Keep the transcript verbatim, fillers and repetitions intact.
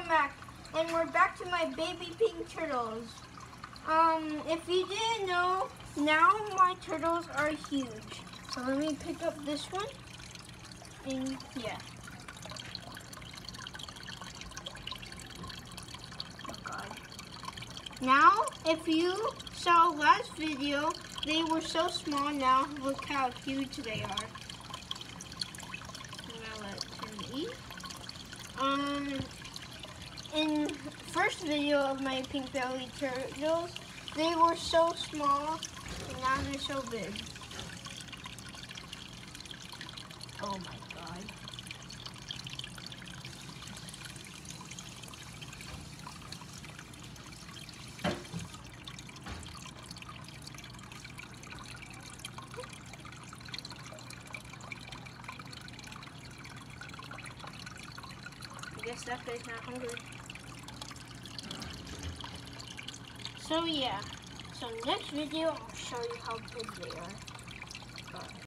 Mac, and we're back to my baby pink turtles. Um, if you didn't know, now my turtles are huge. So let me pick up this one, and yeah. Oh God. Now, if you saw last video, they were so small. Now look how huge they are. Now let him eat. Um, in first video of my pink belly turtles, they were so small, and now they're so big. Oh my God. I guess that guy's not hungry. So yeah, so next video I'll show you how big they are. Bye.